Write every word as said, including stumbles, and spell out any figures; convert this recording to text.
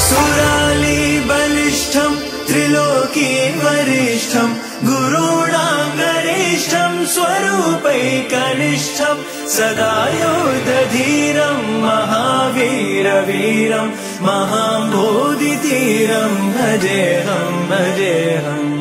सुराली बलिष्ठं त्रिलोकी वरिष्ठं गुरूणां गरिष्ठं स्वरूपैकनिष्ठं सदा योधधीरं महावीरवीरं महाबोधितीरं भजेऽहं भजेऽहम्